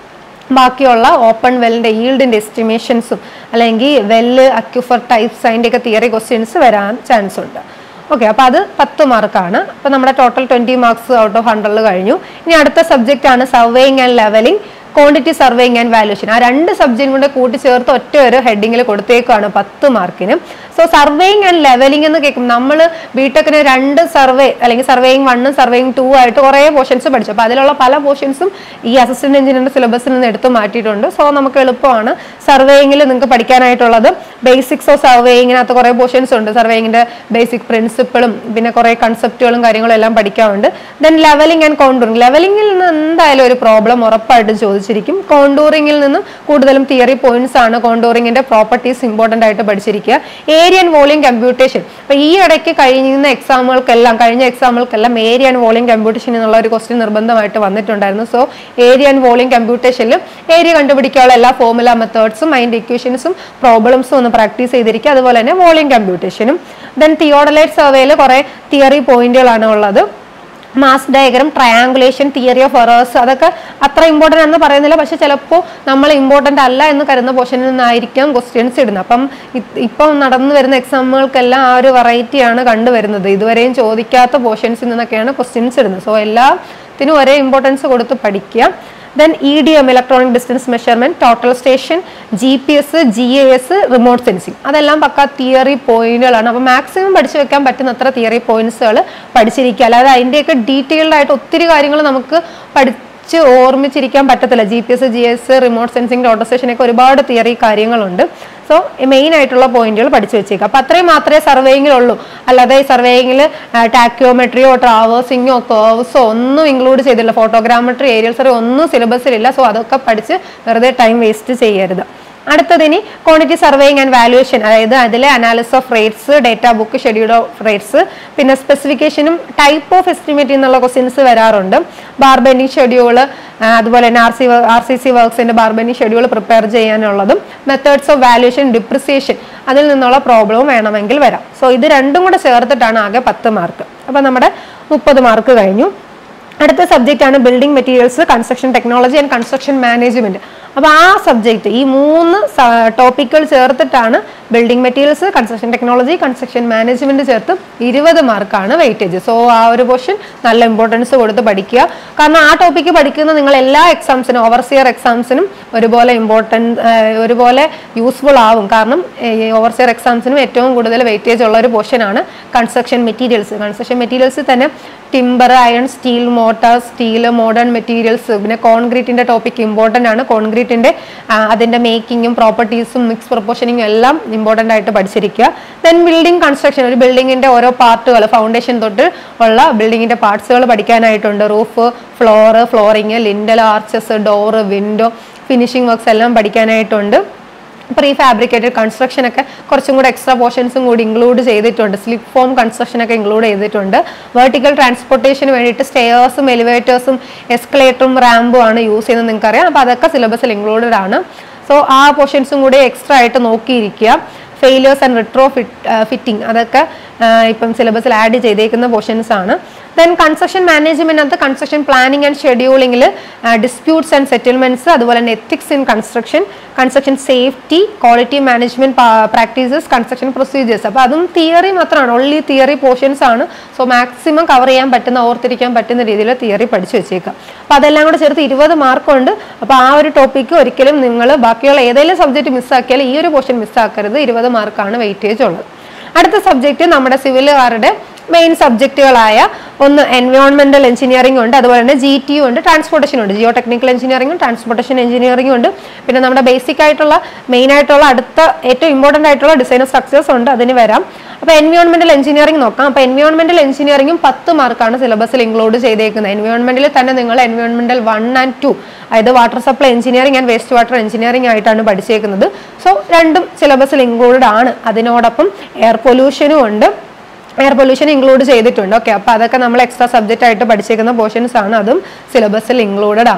ബാക്കിയുള്ള ഓപ്പൺ വെല്ലിൻ്റെ ഈൽഡിൻ്റെ എസ്റ്റിമേഷൻസും അല്ലെങ്കിൽ വെല്ല് അക്യുഫർ ടൈപ്സ് അതിൻ്റെയൊക്കെ തിയറി ക്വസ്റ്റ്യൻസ് വരാൻ ചാൻസ് ഉണ്ട്. ഓക്കെ, അപ്പോൾ അത് പത്ത് മാർക്കാണ്. അപ്പോൾ നമ്മുടെ total twenty marks out of ഹൺഡ്രഡിൽ കഴിഞ്ഞു. ഇനി അടുത്ത സബ്ജക്റ്റ് ആണ് surveying and levelling, quantity surveying and valuation. ആ രണ്ട് സബ്ജക്റ്റും കൂടെ കൂട്ടിച്ചേർത്ത് ഒറ്റ ഒരു ഹെഡിങ്ങിൽ കൊടുത്തേക്കാണ് പത്ത് മാർക്കിന്. സോ സർവേയിങ് ആൻഡ് ലെവലിംഗ് എന്ന് കേൾക്കും. നമ്മൾ ബിടെക്കിന് രണ്ട് സർവേ അല്ലെങ്കിൽ സർവേയിങ് വണ്ണും സർവേയിങ് ടു ആയിട്ട് കുറേ പോർഷൻസ് പഠിച്ചു. അപ്പോൾ അതിലുള്ള പല പോർഷൻസും ഈ അസിസ്റ്റന്റ് എഞ്ചിനീയറിന്റെ സിലബസിൽ നിന്ന് എടുത്ത് മാറ്റിയിട്ടുണ്ട്. സോ നമുക്ക് എളുപ്പമാണ് സർവേയിങ്ങിൽ നിങ്ങൾക്ക് പഠിക്കാനായിട്ടുള്ളത്. ബേസിക്സ് ഓഫ് സർവേയിങ്ങിനകത്ത് കുറേ പോർഷൻസ് ഉണ്ട്. സർവേയിങ്ങിന്റെ ബേസിക് പ്രിൻസിപ്പിളും പിന്നെ കുറേ കൺസെപ്റ്റുകളും കാര്യങ്ങളും എല്ലാം പഠിക്കാറുണ്ട്. Then levelling and contouring. ലെവലിംഗിൽ നിന്ന് എന്തായാലും ഒരു പ്രോബ്ലം ഉറപ്പായിട്ടും ചോദിച്ചിരിക്കും. കോണ്ടൂറിംഗിൽ നിന്നും കൂടുതലും തിയറി പോയിന്റ്സ് ആണ്. കോണ്ടൂറിംഗിന്റെ പ്രോപ്പർട്ടീസ് ഇമ്പോർട്ടൻ്റ് ആയിട്ട് പഠിച്ചിരിക്കുക. Area and volume computation. അപ്പോൾ ഈ ഇടയ്ക്ക് കഴിയുന്ന എക്സാമുകൾക്കെല്ലാം കഴിഞ്ഞ എക്സാമുകൾക്കെല്ലാം ഏരിയ ആൻഡ് വോളിയം കമ്പ്യൂട്ടേഷൻ എന്നുള്ള ഒരു ക്വസ്റ്റ്യൻ നിർബന്ധമായിട്ട് വന്നിട്ടുണ്ടായിരുന്നു. സോ ഏരിയ ആൻഡ് വോളിയം കമ്പ്യൂട്ടേഷനിൽ ഏരിയ കണ്ടുപിടിക്കാനുള്ള എല്ലാ ഫോർമുല മെത്തേഡ്സും അതിൻ്റെ ഇക്വേഷൻസും പ്രോബ്ലംസും ഒന്ന് പ്രാക്ടീസ് ചെയ്തിരിക്കുക. അതുപോലെ തന്നെ വോളിയം കമ്പ്യൂട്ടേഷനും. ദെൻ തിയോഡലൈറ്റ് സർവേയിൽ കുറേ തിയറി പോയിന്റുകളാണ് ഉള്ളത്. Mass diagram, triangulation, theory of errors, അതൊക്കെ അത്ര ഇമ്പോർട്ടൻ്റ് ആണെന്ന് പറയുന്നില്ല. പക്ഷെ ചിലപ്പോൾ നമ്മൾ ഇമ്പോർട്ടൻ്റ് അല്ല എന്ന് കരുതുന്ന പോർഷനിൽ നിന്നായിരിക്കാം ക്വസ്റ്റ്യൻസ് ഇടുന്നത്. അപ്പം ഇപ്പം നടന്നു വരുന്ന എക്സാമുകൾക്കെല്ലാം ആ ഒരു വെറൈറ്റിയാണ് കണ്ടുവരുന്നത്. ഇതുവരെയും ചോദിക്കാത്ത പോർഷൻസിൽ നിന്നൊക്കെയാണ് ക്വസ്റ്റ്യൻസ് ഇടുന്നത്. സോ എല്ലാത്തിനും ഒരേ ഇമ്പോർട്ടൻസ് കൊടുത്ത് പഠിക്കുക. Then E D M, electronic distance measurement, total station, G P S, G A S, remote sensing, അതെല്ലാം പക്ക തിയറി പോയിന്റുകളാണ്. അപ്പോൾ മാക്സിമം പഠിച്ചു വെക്കാൻ പറ്റുന്ന അത്ര തിയറി പോയിന്റ്സുകൾ പഠിച്ചിരിക്കുക. അല്ലാതെ അതിൻ്റെയൊക്കെ ഡീറ്റെയിൽഡ് ആയിട്ട് ഒത്തിരി കാര്യങ്ങൾ നമുക്ക് പഠിച്ച് ഓർമ്മിച്ചിരിക്കാൻ പറ്റത്തില്ല. G P S, G S, remote sensing, total സ്റ്റേഷനൊക്കെ ഒരുപാട് തിയറി കാര്യങ്ങളുണ്ട്. സോ മെയിൻ ആയിട്ടുള്ള പോയിന്റുകൾ പഠിച്ചു വെച്ചേക്കുക. അപ്പോൾ അത്രയും മാത്രമേ സർവേയിങ്ങിലുള്ളൂ. അല്ലാതെ സർവേയിങ്ങിൽ ടാക്യോമെട്രിയോ ട്രാവേഴ്സിങ്ങോ കേർവ്സോ ഒന്നും ഇൻക്ലൂഡ് ചെയ്തില്ല. ഫോട്ടോഗ്രാമെട്രി, ഏരിയൽ സർവേ ഒന്നും സിലബസിലില്ല. സോ അതൊക്കെ പഠിച്ച് വെറുതെ ടൈം വേസ്റ്റ് ചെയ്യരുത്. അടുത്തതിനി ക്വാണ്ടിറ്റി സർവേയിങ് ആൻഡ് വാല്യുവേഷൻ, അതായത് അതിലെ analysis of rates, data book, schedule of rates, പിന്നെ സ്പെസിഫിക്കേഷനും ടൈപ്പ് ഓഫ് എസ്റ്റിമേറ്റ് എന്നുള്ള ക്വസ്റ്റ്യൻസ് വരാറുണ്ട്. ബാർബെൻഡിങ് ഷെഡ്യൂൾ, അതുപോലെ തന്നെ R C R C C വർക്ക്സിന്റെ ബാർബെൻഡിങ് ഷെഡ്യൂൾ പ്രിപ്പയർ ചെയ്യാനുള്ളതും, മെത്തേഡ്സ് ഓഫ് വാല്യുവേഷൻ, ഡിപ്രിസിയേഷൻ, അതിൽ നിന്നുള്ള പ്രോബ്ലവും വേണമെങ്കിൽ വരാം. സോ ഇത് രണ്ടും കൂടെ ചേർത്തിട്ടാണ് ആകെ പത്ത് മാർക്ക്. അപ്പം നമ്മുടെ മുപ്പത് മാർക്ക് കഴിഞ്ഞു. അടുത്ത സബ്ജക്റ്റ് ആണ് building materials, construction technology and construction management. അപ്പോൾ ആ സബ്ജക്റ്റ് ഈ മൂന്ന് ടോപ്പിക്കുകൾ ചേർത്തിട്ടാണ് building materials, construction technology, construction management ചേർത്ത് ഇരുപത് മാർക്കാണ് വെയിറ്റേജ്. സോ ആ ഒരു പോർഷൻ നല്ല ഇമ്പോർട്ടൻസ് കൊടുത്ത് പഠിക്കുക. കാരണം ആ ടോപ്പിക്ക് പഠിക്കുന്ന നിങ്ങൾ എല്ലാ എക്സാംസിനും, ഓവർസിയർ എക്സാംസിനും ഒരുപോലെ ഇമ്പോർട്ടൻറ്റ് ഒരുപോലെ യൂസ്ഫുൾ ആവും. കാരണം ഓവർസിയർ എക്സാംസിനും ഏറ്റവും കൂടുതൽ വെയിറ്റേജ് ഉള്ള ഒരു പോർഷനാണ് കൺസ്ട്രക്ഷൻ മെറ്റീരിയൽസ്. കൺസ്ട്രക്ഷൻ മെറ്റീരിയൽസിൽ തന്നെ timber, iron, steel, mortar, steel, modern materials, പിന്നെ കോൺക്രീറ്റിന്റെ ടോപ്പിക് ഇമ്പോർട്ടൻ്റ് ആണ്. കോൺക്രീറ്റിന്റെ അതിന്റെ മേക്കിങ്ങും പ്രോപ്പർട്ടീസും മിക്സ് പ്രൊപ്പോർഷനിങ്ങും എല്ലാം ഇമ്പോർട്ടൻ്റ് ആയിട്ട് പഠിച്ചിരിക്കുക. ദെൻ ബിൽഡിംഗ് കൺസ്ട്രക്ഷൻ, ഒരു ബിൽഡിങ്ങിന്റെ ഓരോ പാർട്ടുകൾ, ഫൗണ്ടേഷൻ തൊട്ട് ഉള്ള ബിൽഡിങ്ങിന്റെ പാർട്സുകൾ പഠിക്കാനായിട്ടുണ്ട്. Roof, floor, flooring, lintel, arches, door, window, finishing works എല്ലാം പഠിക്കാനായിട്ടുണ്ട്. പ്രീ ഫാബ്രിക്കേറ്റഡ് കൺസ്ട്രക്ഷൻ ഒക്കെ കുറച്ചും കൂടെ എക്സ്ട്രാ പോർഷൻസും കൂടി ഇൻക്ലൂഡ് ചെയ്തിട്ടുണ്ട്. സ്ലിപ്പ് ഫോം കൺസ്ട്രക്ഷൻ ഒക്കെ ഇൻക്ലൂഡ് ചെയ്തിട്ടുണ്ട്. വെർട്ടിക്കൽ ട്രാൻസ്പോർട്ടേഷന് വേണ്ടിയിട്ട് സ്റ്റെയേഴ്സും എലിവേറ്റേഴ്സും എസ്കലേറ്ററും റാമ്പും ആണ് യൂസ് ചെയ്യുന്നത്, നിങ്ങൾക്കറിയാം. അപ്പോൾ അതൊക്കെ സിലബസിൽ ഇൻക്ലൂഡഡ് ആണ്. സോ ആ പോർഷൻസും കൂടി എക്സ്ട്രാ ആയിട്ട് നോക്കിയിരിക്കുക. Failures and retrofit fitting അതൊക്കെ ഇപ്പം സിലബസിൽ ആഡ് ചെയ്തേക്കുന്ന പോർഷൻസ് ആണ്. ദെൻ കൺസ്ട്രക്ഷൻ മാനേജ്മെന്റിനകത്ത് കൺസ്ട്രക്ഷൻ പ്ലാനിങ് ആൻഡ് ഷെഡ്യൂളിംഗിൽ ഡിസ്പ്യൂട്ട്സ് ആൻഡ് സെറ്റിൽമെന്റ്സ്, അതുപോലെ തന്നെ ethics in construction, construction safety, quality management practices, construction procedures. അപ്പോൾ അതും തിയറി മാത്രമാണ്, ഓൺലി തിയറി പോർഷൻസ് ആണ്. സോ മാക്സിമം കവർ ചെയ്യാൻ പറ്റുന്ന, ഓർത്തിരിക്കാൻ പറ്റുന്ന രീതിയിൽ തിയറി പഠിച്ചു വെച്ചേക്കാം. അപ്പോൾ അതെല്ലാം കൂടെ ചേർത്ത് ഇരുപത് മാർക്കുണ്ട്. അപ്പോൾ ആ ഒരു ടോപ്പിക്ക് ഒരിക്കലും നിങ്ങൾ ബാക്കിയുള്ള ഏതെങ്കിലും സബ്ജക്റ്റ് മിസ്സാക്കിയാൽ ഈ ഒരു പോർഷൻ മിസ്സാക്കരുത്. ഇരുപത് മാർക്കാണ് വെയിറ്റേജ് ഉള്ളത്. അടുത്ത സബ്ജക്റ്റ് നമ്മുടെ സിവിലുകാരുടെ മെയിൻ സബ്ജക്റ്റുകളായ ഒന്ന് എൻവയോൺമെന്റൽ എഞ്ചിനീയറിംഗ് ഉണ്ട്, അതുപോലെ തന്നെ ജി ടി ഉണ്ട്, ട്രാൻസ്പോർട്ടേഷൻ ഉണ്ട്. ജിയോ ടെക്നിക്കൽ എഞ്ചിനീയറിംഗും ട്രാൻസ്പോർട്ടേഷൻ എഞ്ചിനീയറിംഗും ഉണ്ട്. പിന്നെ നമ്മുടെ ബേസിക് ആയിട്ടുള്ള മെയിൻ ആയിട്ടുള്ള അടുത്ത ഏറ്റവും ഇമ്പോർട്ടൻ്റ് ആയിട്ടുള്ള ഡിസൈൻ ഓഫ് സ്ട്രക്ചേഴ്സ് ഉണ്ട്, അതിന് വരാം. അപ്പോൾ എൻവയോൺമെന്റൽ എഞ്ചിനീയറിംഗ് നോക്കാം. അപ്പോൾ എൻവയോൺമെന്റൽ എഞ്ചിനീയറിംഗും പത്ത് മാർക്കാണ് സിലബസിൽ ഇൻക്ലൂഡ് ചെയ്തേക്കുന്നത്. എൻവയോൺമെന്റിൽ തന്നെ നിങ്ങൾ എൻവയോൺമെന്റൽ വൺ ആൻഡ് ടു, അതായത് water supply engineering and waste water engineering ആയിട്ടാണ് പഠിച്ചേക്കുന്നത്. സോ രണ്ടും സിലബസിൽ ഇൻക്ലൂഡഡ് ആണ്. അതിനോടൊപ്പം എയർ പൊല്യൂഷനും ഉണ്ട്, എയർ പൊല്യൂഷൻ ഇൻക്ലൂഡ് ചെയ്തിട്ടുണ്ട്. ഓക്കെ, അപ്പോൾ അതൊക്കെ നമ്മൾ എക്സ്ട്രാ സബ്ജക്റ്റ് ആയിട്ട് പഠിച്ചേക്കുന്ന പോർഷൻസ് ആണ്, അതും സിലബസിൽ ഇൻക്ലൂഡഡ് ആണ്.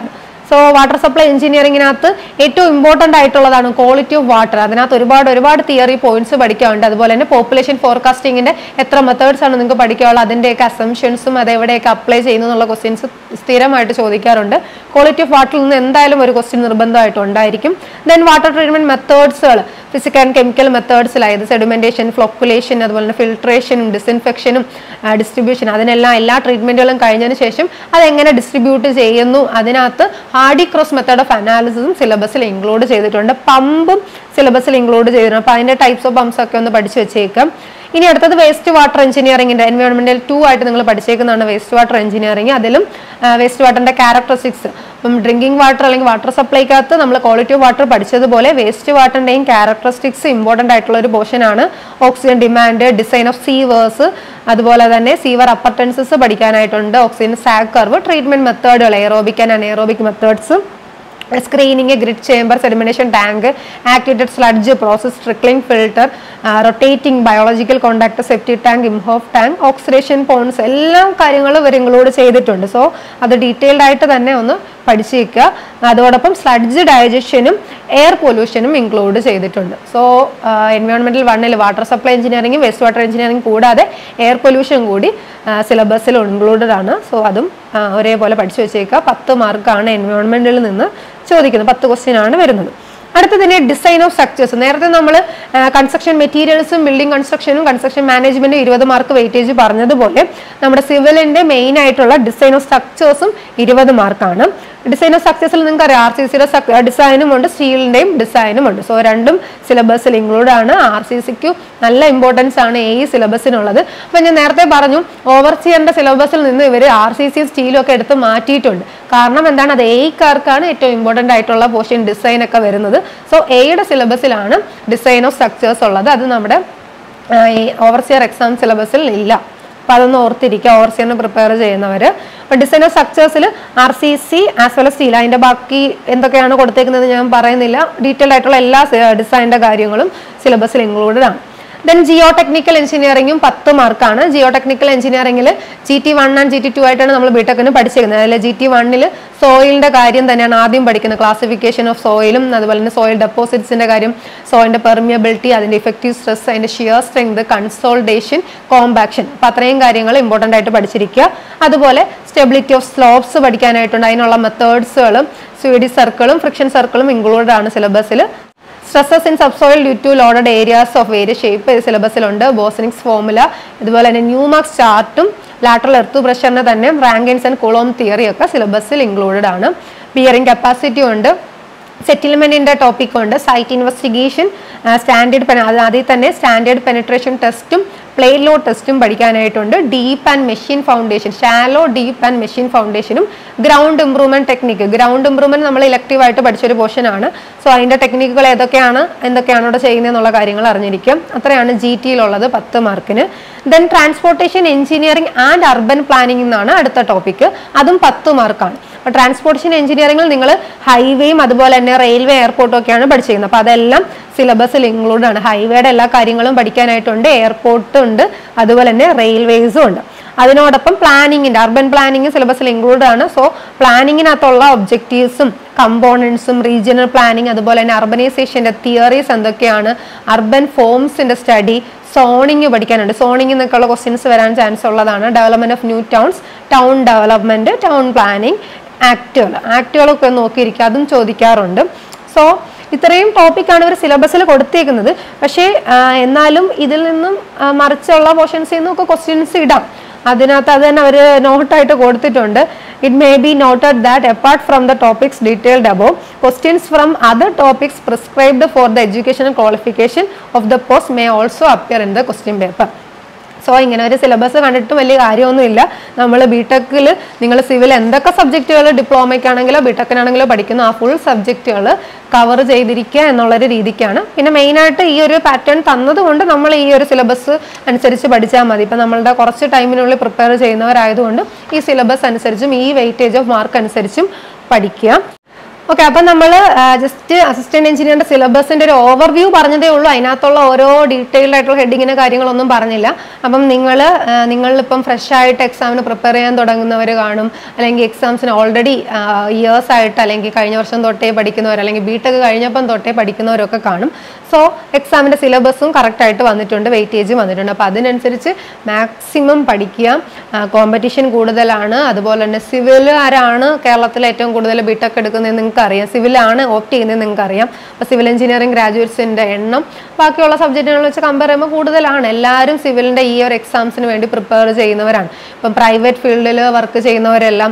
സോ വാട്ടർ സപ്ലൈ എഞ്ചിനീയറിംഗിനകത്ത് ഏറ്റവും ഇമ്പോർട്ടൻ്റ് ആയിട്ടുള്ളതാണ് ക്വാളിറ്റി ഓഫ് വാട്ടർ. അതിനകത്ത് ഒരുപാട് ഒരുപാട് തിയറി പോയിന്റ്സ് പഠിക്കാറുണ്ട്. അതുപോലെ തന്നെ പോപ്പുലേഷൻ ഫോർകാസ്റ്റിംഗിന്റെ എത്ര മെത്തേഡ്സ് ആണ് നിങ്ങൾക്ക് പഠിക്കാനുള്ളത്, അതിൻ്റെയൊക്കെ അസംഷൻസും അത് എവിടെയൊക്കെ അപ്ലൈ ചെയ്യുന്നു എന്നുള്ള ക്വസ്റ്റ്യൻസ് സ്ഥിരമായിട്ട് ചോദിക്കാറുണ്ട്. ക്വാളിറ്റി ഓഫ് വാട്ടറിൽ നിന്ന് എന്തായാലും ഒരു ക്വസ്റ്റ്യൻ നിർബന്ധമായിട്ട് ഉണ്ടായിരിക്കും. ദെൻ വാട്ടർ ട്രീറ്റ്മെന്റ് മെത്തേഡ്സുകൾ ഫിസിക്കൽ ആൻഡ് കെമിക്കൽ മെത്തേഡ്സിലായത് സെഡിമെന്റേഷൻ, ഫ്ലോക്കുലേഷൻ, അതുപോലെ തന്നെ ഫിൽട്രേഷനും ഡിസിൻഫെക്ഷനും ഡിസ്ട്രിബ്യൂഷൻ, അതിനെല്ലാം എല്ലാ ട്രീറ്റ്മെന്റുകളും കഴിഞ്ഞതിന് ശേഷം അതെങ്ങനെ ഡിസ്ട്രിബ്യൂട്ട് ചെയ്യുന്നു, അതിനകത്ത് ഹാർഡി ക്രോസ് മെത്തേഡ് ഓഫ് അനാലിസിസും സിലബസിൽ ഇൻക്ലൂഡ് ചെയ്തിട്ടുണ്ട്. പമ്പും സിലബസിൽ ഇൻക്ലൂഡ് ചെയ്തിട്ടുണ്ട്. അപ്പോൾ അതിന്റെ ടൈപ്സ് ഓഫ് പമ്പ്സ് ഒക്കെ ഒന്ന് പഠിച്ചു വെച്ചേക്കാം. ഇനി അടുത്തത് വേസ്റ്റ് വാട്ടർ എഞ്ചിനീയറിംഗിന്റെ എൻവയോൺമെന്റൽ ടു ആയിട്ട് നിങ്ങൾ പഠിച്ചേക്കുന്നതാണ് വേസ്റ്റ് വാട്ടർ എഞ്ചിനീയറിംഗ്. അതിലും വേസ്റ്റ് വാട്ടറിന്റെ ക്യാരക്ടറിസ്റ്റിക്സ്, ഇപ്പം ഡ്രിങ്കിങ് വാട്ടർ അല്ലെങ്കിൽ വാട്ടർ സപ്ലൈക്കകത്ത് നമ്മൾ ക്വാളിറ്റി ഓഫ് വാട്ടർ പഠിച്ചതുപോലെ വേസ്റ്റ് വാട്ടറിന്റെയും ക്യാരക്ടറിസ്റ്റിക്സ് ഇമ്പോർട്ടൻ്റ് ആയിട്ടുള്ള ഒരു പോർഷൻ ആണ്. Oxygen demand, design of sewers, അതുപോലെ തന്നെ സീവർ അപ്പർട്ടൻസസ് പഠിക്കാനായിട്ടുണ്ട്. ഓക്സിജൻ സാഗ് കർവ്, ട്രീറ്റ്മെന്റ് മെത്തേഡുകൾ, aerobic and anaerobic methods, screening, grit chamber, sedimentation tank, activated sludge, process trickling filter, rotating biological contact, septic tank, Imhoff tank, oxidation ponds, എല്ലാ കാര്യങ്ങളും ഇവർ include ചെയ്തിട്ടുണ്ട്. So അത് detailed ആയിട്ട് തന്നെ ഒന്ന് പഠിച്ചു വെക്കുക. അതോടൊപ്പം സ്ലഡ്ജ് ഡൈജഷനും എയർ പൊല്യൂഷനും ഇൻക്ലൂഡ് ചെയ്തിട്ടുണ്ട്. സോ എൻവയോൺമെന്റൽ വണ്ണിൽ water supply engineering, waste water engineering കൂടാതെ എയർ പൊല്യൂഷൻ കൂടി സിലബസിൽ ഇൻക്ലൂഡഡ് ആണ്. സോ അതും ഒരേപോലെ പഠിച്ചു വെച്ചേക്കുക. പത്ത് മാർക്കാണ് എൻവയോൺമെന്റിൽ നിന്ന് ചോദിക്കുന്നത്. പത്ത് ക്വസ്റ്റ്യൻ ആണ് വരുന്നത്. അടുത്ത തന്നെ ഡിസൈൻ ഓഫ് സ്ട്രക്ചേഴ്സ്. നേരത്തെ നമ്മൾ കൺസ്ട്രക്ഷൻ മെറ്റീരിയൽസും ബിൽഡിംഗ് കൺസ്ട്രക്ഷനും കൺസ്ട്രക്ഷൻ മാനേജ്മെന്റും ഇരുപത് മാർക്ക് വെയിറ്റേജ് പറഞ്ഞതുപോലെ നമ്മുടെ സിവിലിന്റെ മെയിൻ ആയിട്ടുള്ള ഡിസൈൻ ഓഫ് സ്ട്രക്ചേഴ്സും ഇരുപത് മാർക്കാണ്. ഡിസൈൻ ഓഫ് സ്ട്രക്ചേഴ്സിൽ നിങ്ങൾക്ക് അറിയാം ആർ സി സിയുടെ ഡിസൈനും ഉണ്ട്, സ്റ്റീലിന്റെയും ഡിസൈനും ഉണ്ട്. സോ രണ്ടും സിലബസിൽ ഇൻക്ലൂഡ് ആണ്. ആർ സി സിക്ക് നല്ല ഇമ്പോർട്ടൻസ് ആണ് ഈ സിലബസിനുള്ളത്. അപ്പൊ ഞാൻ നേരത്തെ പറഞ്ഞു ഓവർസിയറിന്റെ സിലബസിൽ നിന്ന് ഇവർ ആർ സി സി സ്റ്റീലും ഒക്കെ എടുത്ത് മാറ്റിയിട്ടുണ്ട്. കാരണം എന്താണ്, അത് എക്കാർക്കാണ് ഏറ്റവും ഇമ്പോർട്ടൻ്റ് ആയിട്ടുള്ള പോർഷൻ ഡിസൈൻ ഒക്കെ വരുന്നത്. സോ എയുടെ സിലബസിലാണ് ഡിസൈൻ ഓഫ് സ്ട്രക്ചേഴ്സ് ഉള്ളത്. അത് നമ്മുടെ ഈ ഓവർസിയർ എക്സാം സിലബസിൽ ഇല്ല. അപ്പൊ അതൊന്ന് ഓർത്തിരിക്കുക ഓവർസിയറിന് പ്രിപ്പയർ ചെയ്യുന്നവര്. അപ്പൊ ഡിസൈൻ ഓഫ് സ്ട്രക്ചേഴ്സിൽ R C C as well steel, അതിന്റെ ബാക്കി എന്തൊക്കെയാണ് കൊടുത്തേക്കുന്നത് ഞാൻ പറയുന്നില്ല. ഡീറ്റെയിൽ ആയിട്ടുള്ള എല്ലാ ഡിസൈനിന്റെ കാര്യങ്ങളും സിലബസിൽ ഇൻക്ലൂഡഡ് ആണ്. ദെൻ ജിയോ ടെക്നിക്കൽ എഞ്ചിനീയറിംഗും പത്ത് മാർക്കാണ്. ജിയോ ടെക്നിക്കൽ എഞ്ചിനീയറിംഗിൽ G T one and G T two ആയിട്ടാണ് നമ്മൾ ബിടെക്കിന് പഠിച്ചിരിക്കുന്നത്. അതിൽ ജി ടി വണ്ണിൽ സോയിലിന്റെ കാര്യം തന്നെയാണ് ആദ്യം പഠിക്കുന്നത്. ക്ലാസിഫിക്കേഷൻ ഓഫ് സോയിലും അതുപോലെ തന്നെ സോയിൽ ഡെപ്പോസിറ്റ്സിന്റെ കാര്യം, സോയിലിന്റെ പെർമിയബിലിറ്റി, അതിന്റെ ഇഫക്റ്റീവ് സ്ട്രെസ്, അതിന്റെ ഷിയർ സ്ട്രെങ്ത്, കൺസോൾഡേഷൻ, കോമ്പാക്ഷൻ. അപ്പൊ അത്രയും കാര്യങ്ങൾ ഇമ്പോർട്ടൻ്റ് ആയിട്ട് പഠിച്ചിരിക്കുക. അതുപോലെ സ്റ്റെബിലിറ്റി ഓഫ് സ്ലോപ്സ് പഠിക്കാനായിട്ടുണ്ട്. അതിനുള്ള മെത്തേഡ്സുകളും സ്വീഡിഷ് സർക്കിളും ഫ്രിക്ഷൻ സർക്കിളും ഇൻക്ലൂഡഡ് ആണ് സിലബസിൽ. Stresses in subsoil due to loaded areas of various shape സിലബസിലുണ്ട്. ബോസനിക്സ് ഫോർമുല, ഇതുപോലെ തന്നെ ന്യൂമാർക്സ് ചാർട്ടും ലാറ്ററൽ എർത്ത് പ്രഷറിന് തന്നെ റാങ്കിൻസ് ആൻഡ് കുളോം തിയറി ഒക്കെ സിലബസിൽ ഇൻക്ലൂഡഡ് ആണ്. ബിയറിംഗ് കപ്പാസിറ്റി ഉണ്ട്, സെറ്റിൽമെന്റിന്റെ ടോപ്പിക് ഉണ്ട്, സൈറ്റ് ഇൻവെസ്റ്റിഗേഷൻ, സ്റ്റാൻഡേർഡ് അതിൽ തന്നെ സ്റ്റാൻഡേർഡ് പെനിട്രേഷൻ ടെസ്റ്റും പ്ലേറ്റ് ലോഡ് ടെസ്റ്റും പഠിക്കാനായിട്ടുണ്ട്. Deep and machine foundation, shallow deep and machine ഫൗണ്ടേഷനും ground improvement technique. Ground improvement നമ്മൾ ഇലക്ടീവ് ആയിട്ട് പഠിച്ചൊരു പോർഷൻ ആണ്. സോ അതിന്റെ ടെക്നിക്കുകൾ ഏതൊക്കെയാണ് എന്തൊക്കെയാണ് ഇവിടെ ചെയ്യുന്നതെന്നുള്ള കാര്യങ്ങൾ അറിഞ്ഞിരിക്കും. അത്രയാണ് ജി ടിയിലുള്ളത് പത്ത് മാർക്കിന്. Then transportation engineering and urban planning എന്നാണ് അടുത്ത ടോപ്പിക്ക്. അതും പത്ത് മാർക്കാണ്. അപ്പോൾ ട്രാൻസ്പോർട്ടേഷൻ എഞ്ചിനീയറിംഗിൽ നിങ്ങൾ ഹൈവേയും അതുപോലെ തന്നെ റെയിൽവേ എയർപോർട്ടും ഒക്കെയാണ് പഠിച്ചിരിക്കുന്നത്. അപ്പോൾ അതെല്ലാം സിലബസിൽ ഇൻക്ലൂഡ് ആണ്. ഹൈവേയുടെ എല്ലാ കാര്യങ്ങളും പഠിക്കാനായിട്ടുണ്ട്, എയർപോർട്ട് ഉണ്ട്, അതുപോലെ തന്നെ റെയിൽവേസും ഉണ്ട്. അതിനോടൊപ്പം പ്ലാനിങ്ങിന്റെ അർബൻ പ്ലാനിങ് സിലബസിൽ ഇൻക്ലൂഡ് ആണ്. സോ പ്ലാനിങ്ങിനകത്തുള്ള ഒബ്ജക്റ്റീവ്സും കമ്പോണൻസും റീജിയണൽ പ്ലാനിങ്, അതുപോലെ തന്നെ അർബനൈസേഷന്റെ തിയറീസ് എന്തൊക്കെയാണ്, അർബൻ ഫോംസിന്റെ സ്റ്റഡി, സോണിങ് പഠിക്കാനുണ്ട്. സോണിങ് എന്നൊക്കെയുള്ള ക്വസ്റ്റ്യൻസ് വരാൻ ചാൻസ് ഉള്ളതാണ്. Development of new towns, town development, town planning, ആക്ടുകൾ ആക്ടുകളൊക്കെ നോക്കിയിരിക്കുക, അതും ചോദിക്കാറുണ്ട്. സോ ഇത്രയും ടോപ്പിക്കാണ് ഇവർ സിലബസിൽ കൊടുത്തേക്കുന്നത്. പക്ഷേ എന്നാലും ഇതിൽ നിന്നും മറിച്ചുള്ള പോർഷൻസിൽ നിന്നും ഒക്കെ ക്വസ്റ്റ്യൻസ് ഇടാം. അതിനകത്ത് അത് തന്നെ അവർ നോട്ടായിട്ട് കൊടുത്തിട്ടുണ്ട്. It may be noted that apart from the topics detailed above, questions from other topics prescribed for the education qualification of the post may also appear in the question paper. So ഇങ്ങനെ ഒരു syllabus കണ്ടിട്ട് വലിയ കാര്യമൊന്നുമില്ല. നമ്മൾ ബിടെക്കിൽ നിങ്ങൾ civil എന്തൊക്കെ സബ്ജക്റ്റുകൾ ഡിപ്ലോമയ്ക്കാണെങ്കിലോ ബിടെക്കിനാണെങ്കിലോ പഠിക്കുന്ന ആ ഫുൾ സബ്ജക്റ്റുകൾ കവർ ചെയ്തിരിക്കുക എന്നുള്ളൊരു രീതിക്കാണ്. പിന്നെ മെയിനായിട്ട് ഈ ഒരു പാറ്റേൺ തന്നതുകൊണ്ട് നമ്മൾ ഈ ഒരു സിലബസ് അനുസരിച്ച് പഠിച്ചാൽ മതി. ഇപ്പം നമ്മളുടെ കുറച്ച് ടൈമിനുള്ളിൽ പ്രിപ്പയർ ചെയ്യുന്നവരായതുകൊണ്ട് ഈ സിലബസ് അനുസരിച്ചും ഈ വെയിറ്റേജ് ഓഫ് മാർക്ക് അനുസരിച്ചും പഠിക്കുക. ഓക്കെ, അപ്പം നമ്മൾ ജസ്റ്റ് അസിസ്റ്റന്റ് എഞ്ചിനീയറിന്റെ സിലബസിന്റെ ഒരു ഓവർവ്യൂ പറഞ്ഞതേ ഉള്ളൂ. അതിനകത്തുള്ള ഓരോ ഡീറ്റെയിൽഡ് ആയിട്ടുള്ള ഹെഡിങ്ങിന് കാര്യങ്ങളൊന്നും പറഞ്ഞില്ല. അപ്പം നിങ്ങൾ നിങ്ങളിപ്പം ഫ്രഷ് ആയിട്ട് എക്സാമിന് പ്രിപ്പയർ ചെയ്യാൻ തുടങ്ങുന്നവർ കാണും, അല്ലെങ്കിൽ എക്സാംസിന് ഓൾറെഡി ഇയേഴ്സ് ആയിട്ട് അല്ലെങ്കിൽ കഴിഞ്ഞ വർഷം തൊട്ടേ പഠിക്കുന്നവർ, അല്ലെങ്കിൽ ബിടെക് കഴിഞ്ഞപ്പം തൊട്ടേ പഠിക്കുന്നവരൊക്കെ കാണും. സോ എക്സാമിന്റെ സിലബസും കറക്റ്റ് ആയിട്ട് വന്നിട്ടുണ്ട്, വെയിറ്റേജും വന്നിട്ടുണ്ട്. അപ്പം അതിനനുസരിച്ച് മാക്സിമം പഠിക്കുക. കോമ്പറ്റീഷൻ കൂടുതലാണ്. അതുപോലെ തന്നെ സിവിൽ ആരാണ് കേരളത്തിൽ ഏറ്റവും കൂടുതൽ ബിടെക് എടുക്കുന്നത് നിങ്ങൾക്ക് അറിയാം, സിവിലാണ് ഓപ്റ്റ് ചെയ്യുന്നത് നിങ്ങൾക്ക് അറിയാം. അപ്പോൾ സിവിൽ എഞ്ചിനീയറിംഗ് ഗ്രാജുവേറ്റ്സിന്റെ എണ്ണം ബാക്കിയുള്ള സബ്ജക്റ്റുകൾ വെച്ച് കമ്പയർ ചെയ്യുമ്പോൾ കൂടുതലാണ്. എല്ലാവരും സിവിലിന്റെ ഈ ഒരു എക്സാംസിന് വേണ്ടി പ്രിപ്പയർ ചെയ്യുന്നവരാണ്. ഇപ്പം പ്രൈവറ്റ് ഫീൽഡിൽ വർക്ക് ചെയ്യുന്നവരെല്ലാം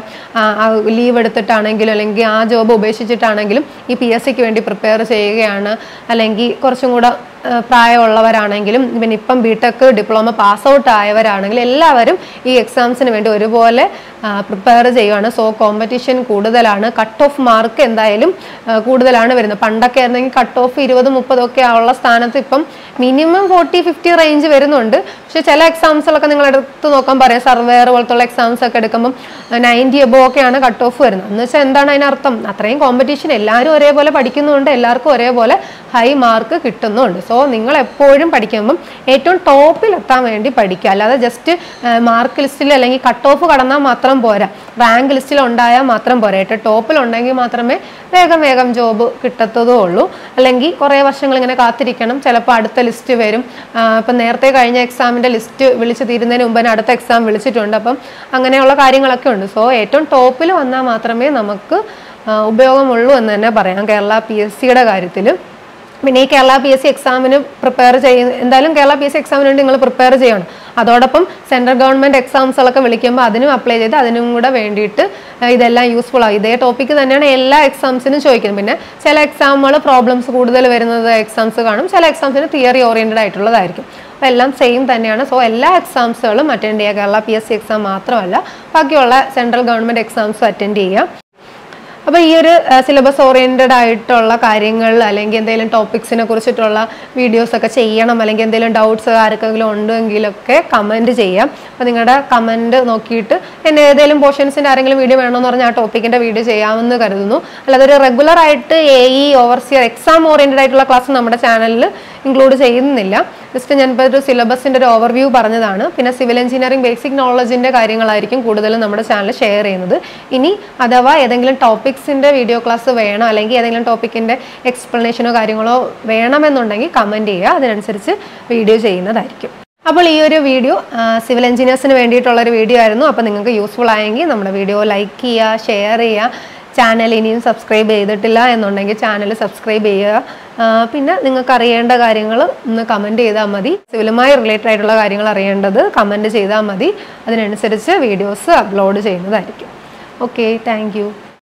ലീവ് എടുത്തിട്ടാണെങ്കിലും അല്ലെങ്കിൽ ആ ജോബ് ഉപേക്ഷിച്ചിട്ടാണെങ്കിലും ഈ പി എസ് സിക്ക് വേണ്ടി പ്രിപ്പയർ ചെയ്യുകയാണ്. അല്ലെങ്കിൽ കുറച്ചും കൂടെ പ്രായമുള്ളവരാണെങ്കിലും പിന്നെ ഇപ്പം ബിടെക് ഡിപ്ലോമ പാസ് ഔട്ട് ആയവരാണെങ്കിലും എല്ലാവരും ഈ എക്സാംസിന് വേണ്ടി ഒരുപോലെ പ്രിപ്പയർ ചെയ്യുകയാണ്. സോ കോമ്പറ്റീഷൻ കൂടുതലാണ്. കട്ട് ഓഫ് മാർക്ക് എന്തായാലും കൂടുതലാണ് വരുന്നത്. പണ്ടൊക്കെ ആയിരുന്നെങ്കിൽ കട്ട് ഓഫ് ഇരുപത് മുപ്പതൊക്കെ ഉള്ള സ്ഥാനത്ത് ഇപ്പം മിനിമം ഫോർട്ടി ഫിഫ്റ്റി റേഞ്ച് വരുന്നുണ്ട്. പക്ഷെ ചില എക്സാംസുകളൊക്കെ നിങ്ങൾ എടുത്ത് നോക്കാൻ പറയാം, സർവേർ പോലത്തുള്ള എക്സാംസ് ഒക്കെ എടുക്കുമ്പം നയൻറ്റി എബോ ഒക്കെയാണ് കട്ട് ഓഫ് വരുന്നത്. എന്ന് വെച്ചാൽ എന്താണ് അതിനർത്ഥം? അത്രയും കോമ്പറ്റീഷൻ, എല്ലാവരും ഒരേപോലെ പഠിക്കുന്നുണ്ട്, എല്ലാവർക്കും ഒരേപോലെ ഹൈ മാർക്ക് കിട്ടുന്നുണ്ട്. സോ നിങ്ങൾ എപ്പോഴും പഠിക്കുമ്പം ഏറ്റവും ടോപ്പിൽ എത്താൻ വേണ്ടി പഠിക്കുക. അല്ലാതെ ജസ്റ്റ് മാർക്ക് ലിസ്റ്റിൽ അല്ലെങ്കിൽ കട്ട് ഓഫ് കടന്നാൽ മാത്രം പോരാ, റാങ്ക് ലിസ്റ്റിൽ ഉണ്ടായാൽ മാത്രം പോരാ. ഏറ്റവും ടോപ്പിൽ ഉണ്ടെങ്കിൽ മാത്രമേ വേഗം വേഗം ജോബ് കിട്ടത്തതേ ഉള്ളൂ. അല്ലെങ്കിൽ കുറേ വർഷങ്ങൾ ഇങ്ങനെ കാത്തിരിക്കണം. ചിലപ്പോൾ അടുത്ത ലിസ്റ്റ് വരും. ഇപ്പം നേരത്തെ കഴിഞ്ഞ എക്സാമിൻ്റെ ലിസ്റ്റ് വിളിച്ച് തീരുന്നതിന് മുമ്പ് തന്നെ അടുത്ത എക്സാം വിളിച്ചിട്ടുണ്ട്. അപ്പം അങ്ങനെയുള്ള കാര്യങ്ങളൊക്കെ ഉണ്ട്. സോ ഏറ്റവും ടോപ്പിൽ വന്നാൽ മാത്രമേ നമുക്ക് ഉപയോഗമുള്ളൂ എന്ന് തന്നെ പറയാം കേരള പി എസ് സിയുടെ കാര്യത്തിൽ. പിന്നെ ഈ കേരള പി എസ് സി എക്സാമിന് പ്രിപ്പയർ ചെയ്യുന്ന എന്തായാലും കേരള പി എസ് സി എക്സാമിന് വേണ്ടി നിങ്ങൾ പ്രിപ്പയർ ചെയ്യണം. അതോടൊപ്പം സെൻട്രൽ ഗവൺമെൻറ് എക്സാംസുകളൊക്കെ വിളിക്കുമ്പോൾ അതിനും അപ്ലൈ ചെയ്ത് അതിനും കൂടെ വേണ്ടിയിട്ട് ഇതെല്ലാം യൂസ്ഫുൾ ആകും. ഇതേ ടോപ്പിക്ക് തന്നെയാണ് എല്ലാ എക്സാംസിനും ചോദിക്കുന്നത്. പിന്നെ ചില എക്സാമുകൾ പ്രോബ്ലംസ് കൂടുതൽ വരുന്നത് എക്സാംസ് കാണും, ചില എക്സാംസിന് തിയറി ഓറിയൻറ്റഡ് ആയിട്ടുള്ളതായിരിക്കും. അപ്പോൾ എല്ലാം സെയിം തന്നെയാണ്. സോ എല്ലാ എക്സാംസുകളും അറ്റൻഡ് ചെയ്യുക. Kerala P S C exam മാത്രമല്ല ബാക്കിയുള്ള സെൻട്രൽ ഗവൺമെൻറ് എക്സാംസും അറ്റൻഡ് ചെയ്യുക. അപ്പോൾ ഈ ഒരു സിലബസ് ഓറിയൻറ്റഡ് ആയിട്ടുള്ള കാര്യങ്ങൾ അല്ലെങ്കിൽ എന്തെങ്കിലും ടോപ്പിക്സിനെ കുറിച്ചിട്ടുള്ള വീഡിയോസൊക്കെ ചെയ്യണം, അല്ലെങ്കിൽ എന്തെങ്കിലും ഡൗട്ട്സ് ആർക്കെങ്കിലും ഉണ്ടെങ്കിലൊക്കെ കമൻറ്റ് ചെയ്യാം. അപ്പോൾ നിങ്ങളുടെ കമൻറ്റ് നോക്കിയിട്ട് എന്നെ ഏതെങ്കിലും പോർഷൻസിൻ്റെ ആരെങ്കിലും വീഡിയോ വേണമെന്ന് പറഞ്ഞാൽ ആ ടോപ്പിക്കിൻ്റെ വീഡിയോ ചെയ്യാമെന്ന് കരുതുന്നു. അല്ലാതെ ഒരു റെഗുലർ ആയിട്ട് A E overseer exam oriented ആയിട്ടുള്ള ക്ലാസ് നമ്മുടെ ചാനലിൽ ഇൻക്ലൂഡ് ചെയ്യുന്നില്ല. ജസ്റ്റ് ഞാനിപ്പോൾ ഒരു സിലബസിൻ്റെ ഒരു ഓവർവ്യൂ പറഞ്ഞതാണ്. പിന്നെ സിവിൽ എഞ്ചിനീയറിംഗ് ബേസിക് നോളജിൻ്റെ കാര്യങ്ങളായിരിക്കും കൂടുതലും നമ്മുടെ ചാനൽ ഷെയർ ചെയ്യുന്നത്. ഇനി അഥവാ ഏതെങ്കിലും ടോപ്പിക്സിൻ്റെ വീഡിയോ ക്ലാസ് വേണം അല്ലെങ്കിൽ ഏതെങ്കിലും ടോപ്പിക്കിൻ്റെ എക്സ്പ്ലനേഷനോ കാര്യങ്ങളോ വേണമെന്നുണ്ടെങ്കിൽ കമൻറ്റ് ചെയ്യുക, അതിനനുസരിച്ച് വീഡിയോ ചെയ്യുന്നതായിരിക്കും. അപ്പോൾ ഈ ഒരു വീഡിയോ സിവിൽ എഞ്ചിനീയേഴ്സിന് വേണ്ടിയിട്ടുള്ളൊരു വീഡിയോ ആയിരുന്നു. അപ്പോൾ നിങ്ങൾക്ക് യൂസ്ഫുൾ ആയെങ്കിൽ നമ്മുടെ വീഡിയോ ലൈക്ക് ചെയ്യുക, ഷെയർ ചെയ്യുക. ചാനൽ ഇനിയും സബ്സ്ക്രൈബ് ചെയ്തിട്ടില്ല എന്നുണ്ടെങ്കിൽ ചാനൽ സബ്സ്ക്രൈബ് ചെയ്യുക. പിന്നെ നിങ്ങൾക്ക് അറിയേണ്ട കാര്യങ്ങൾ ഒന്ന് കമൻറ്റ് ചെയ്താൽ മതി. സിവിലുമായി റിലേറ്റഡ് ആയിട്ടുള്ള കാര്യങ്ങൾ അറിയേണ്ടത് കമൻറ്റ് ചെയ്താൽ മതി. അതിനനുസരിച്ച് വീഡിയോസ് അപ്ലോഡ് ചെയ്യുന്നതായിരിക്കും. Okay, thank U.